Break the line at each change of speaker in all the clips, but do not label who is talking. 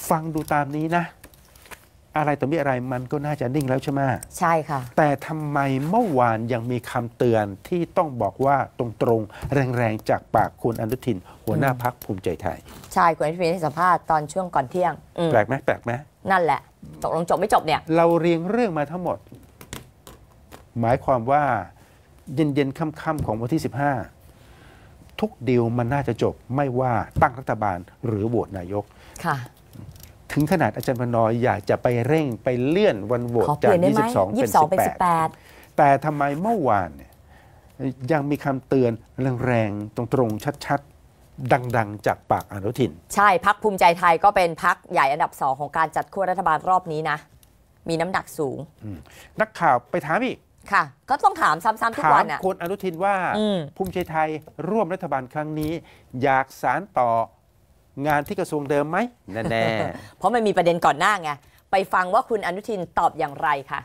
ฟังดูตามนี้นะอะไรต่อมีอะไรมันก็น่าจะนิ่งแล้วใช่ไหม
ใช่ค่ะ
แต่ทำไมเมื่อวานยังมีคำเตือนที่ต้องบอกว่าตรงๆแรงๆจากปากคุณอนุทินหัวหน้าพรรคภูมิใจไทย
ใช่คุณอนุทินให้สัมภาษณ์ตอนช่วงก่อนเที่ยง
แปลกไหมแปลกไหม
นั่นแหละตกลงจบไม่จบเนี่ย
เราเรียงเรื่องมาทั้งหมดหมายความว่าเย็นๆค่ำๆของวันที่15ทุกดีลมันน่าจะจบไม่ว่าตั้งรัฐบาลหรือโหวตนายก
ค่ะ
ถึงขนาดอาจารย์พนอยอยากจะไปเร่งไปเลื่อนวันโหวตจาก22เป็น18แต่ทำไมเมื่อวานยังมีคำเตือนแรงๆตรงๆชัดๆดังๆจากปากอนุทิน
ใช่พรรคภูมิใจไทยก็เป็นพรรคใหญ่อันดับ2ของการจัดขั้วรัฐบาลรอบนี้นะมีน้ำหนักสูง
นักข่าวไปถามอีก
ค่ะก็ต้องถามซ้ำๆทุกวัน
ถามคุณอนุทินว่าภูมิใจไทยร่วมรัฐบาลครั้งนี้อยากสานต่องานที่กระทรวงเดิมไหมแน่
ๆ เพราะมันมีประเด็นก่อนหน้าไงไปฟังว่าคุณอนุทินตอบอย่างไรค่ะ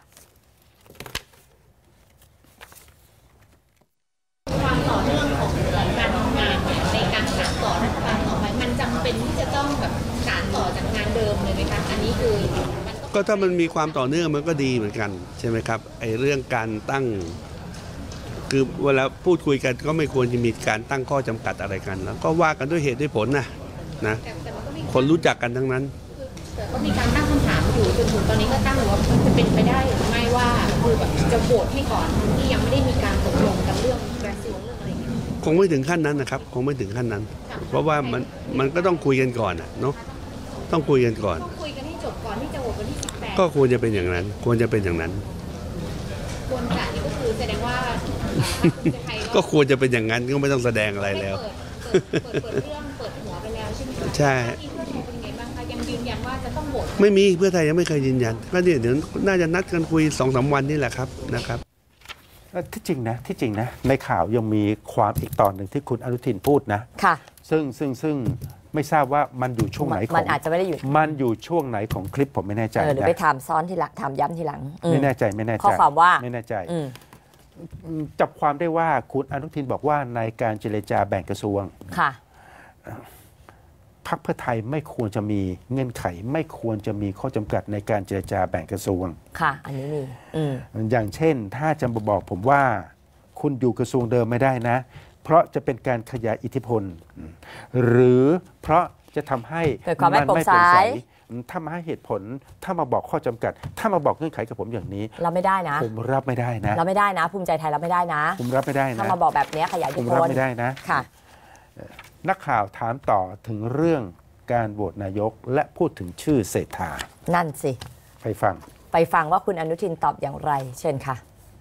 ความต่อเนื่องของการทำงานในการสานต่อรัฐบาลต่อไปมันจำเป็นที่จะต้องแบบสานต่อจากงานเดิมเลยไหมคะอันนี้คือ
ก็ถ้ามันมีความต่อเนื่องมันก็ดีเหมือนกันใช่ไหมครับไอ้เรื่องการตั้งคือเวลาพูดคุยกันก็ไม่ควรจะมีการตั้งข้อจำกัดอะไรกันแล้วก็ว่ากันด้วยเหตุด้วยผลนะคนรู้จักกันทั้งนั้น
แต่ก็มีการตั้งคำถามอยู่จนถึงตอนนี้ก็ตั้งอยู่ว่าจะเป็นไปได้หรือไม่ว่าคือแบบจะโหวตให้ก่อนที่ยังไม่ได้มีการตกลงกันเรื่องกระทรวงเรื่องอะไรอย่างเงี้ย
คงไม่ถึงขั้นนั้นนะครับคงไม่ถึงขั้นนั้นเพราะว่ามันก็ต้องคุยกันก่อนเนาะต้องคุยกันก่อน
คุยกันให้จบก่อนที่จะโหวตวันที่18
ก็ควรจะเป็นอย่างนั้นควรจะเป็นอย่างนั้น
ควรจะนี่ก็คือแสดงว่า
ก็ควรจะเป็นอย่างนั้นก็ไม่ต้องแสดงอะไรแล้ว
เปิดเรื่องเปิดหัวไปแล้วใช่ไหมคะ
ใช่
เป็นไงบ้างคะยังยืนยันว่าจะต้องโหวต
ไม่มีเพื่อไทยยังไม่เคยยืนยันก็เดี๋ยวน่าจะนัดกันคุย 2-3 วันนี่แหละครับนะครับ
ที่จริงนะในข่าวยังมีความอีกตอนหนึ่งที่คุณอนุทินพูดนะ
ค่ะ
ซึ่งไม่ทราบว่ามันอยู่ช่วงไหนของ
มันอาจจะไม่ได้อยู่
มันอยู่ช่วงไหนของคลิปผมไม่แน่ใจ
หรือไปถามซ้อนทีหลังถามย้ำทีหลัง
ไม่แน่ใจ
ข้อความว่า
ไม่แน่ใจจับความได้ว่าคุณอนุทินบอกว่าในการเจรจาแบ่งกระทรวง
ค่ะ
พรรคเพื่อไทยไม่ควรจะมีเงื่อนไขไม่ควรจะมีข้อจำกัดในการเจรจาแบ่งกระทรวง
ค่ะอันนี้มี
อย่างเช่นถ้าจะบอกผมว่าคุณอยู่กระทรวงเดิมไม่ได้นะเพราะจะเป็นการขยายอิทธิพลหรือเพราะจะทำให้
มันไม่โปร่งใส
ถ้ามาให้เหตุผลถ้ามาบอกข้อจำกัดถ้ามาบอกเงื่อนไขกับผมอย่างนี้
เราไม่ได้นะ
ผมรับไม่ได้นะ
เราไม่ได้นะภูมิใจไทยเราไม่ได้นะ
ผมรับไม่ได้นะ
ถ้ามาบอกแบบนี้ขยายอิทธิพล
ผมรับไม่ได้นะ
ค่ะ
นักข่าวถามต่อถึงเรื่องการโหวตนายกและพูดถึงชื่อเศรษฐา
นั่นสิ
ไปฟัง
ว่าคุณอนุทินตอบอย่างไรเชิญค่ะ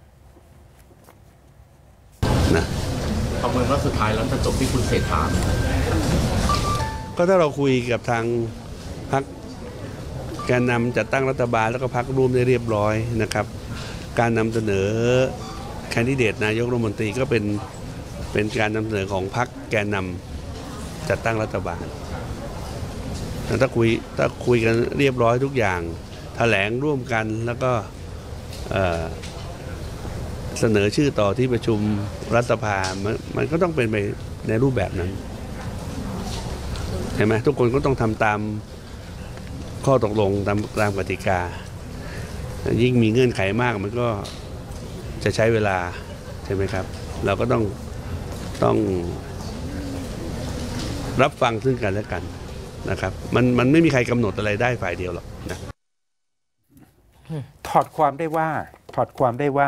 นะ
ประเมินว่าสุดท้ายแล้วจะจบที่คุณเศรษฐา
ก็ถ้าเราคุยกับทางพรรคแกนนำจัดตั้งรัฐบาลแล้วก็พรรคร่วมได้เรียบร้อยนะครับการนำเสนอแคนดิเดตนายกรัฐมนตรีก็เป็นการนำเสนอของพรรคแกนนำจัดตั้งรัฐบาลถ้าคุยกันเรียบร้อยทุกอย่างแถลงร่วมกันแล้วก็เสนอชื่อต่อที่ประชุมรัฐสภามันก็ต้องเป็นไปในรูปแบบนั้นเห็นไหมทุกคนก็ต้องทำตามข้อตกลงตามกติกายิ่งมีเงื่อนไขมากมันก็จะใช้เวลาใช่ไหมครับเราก็ต้องรับฟังซึ่งกันและกันนะครับมันไม่มีใครกำหนดอะไรได้ฝ่ายเดียวหรอกนะ
ถอดความได้ว่า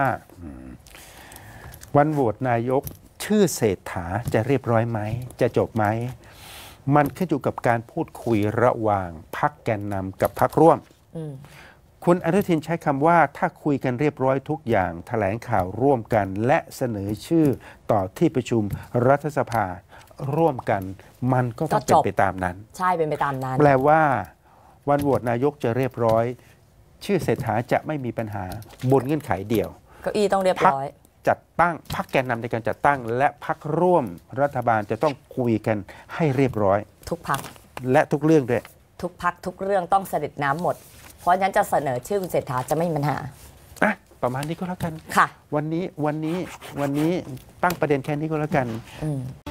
วันโหวตนายกชื่อเศรษฐาจะเรียบร้อยไหมจะจบไหมมันขึ้นอยู่กับการพูดคุยระหว่างพรรคแกนนำกับพรรคร่วมคุณอนุทินใช้คำว่าถ้าคุยกันเรียบร้อยทุกอย่างแถลงข่าวร่วมกันและเสนอชื่อต่อที่ประชุมรัฐสภาร่วมกันมันก็ต้องเป็นไปตามนั้น
ใช่เป็นไปตามนั้น
แปลว่าวันโหวตนายกจะเรียบร้อยชื่อเศรษฐาจะไม่มีปัญหาบนเงื่อนไขเดียว
เก้าอี้ต้องเรียบร้อย
จัดตั้งพรรคแกนนำในการจัดตั้งและพรรคร่วมรัฐบาลจะต้องคุยกันให้เรียบร้อย
ทุกพรรค
และทุกเรื่องด้วย
ทุกพรรคทุกเรื่องต้องเสด็จน้ำหมดเพราะฉะนั้นจะเสนอชื่อคุณเศรษฐาจะไม่มีปัญหา
ประมาณนี้ก็แล้วกัน
ค่ะ
วันนี้ตั้งประเด็นแค่นี้ก็แล้วกัน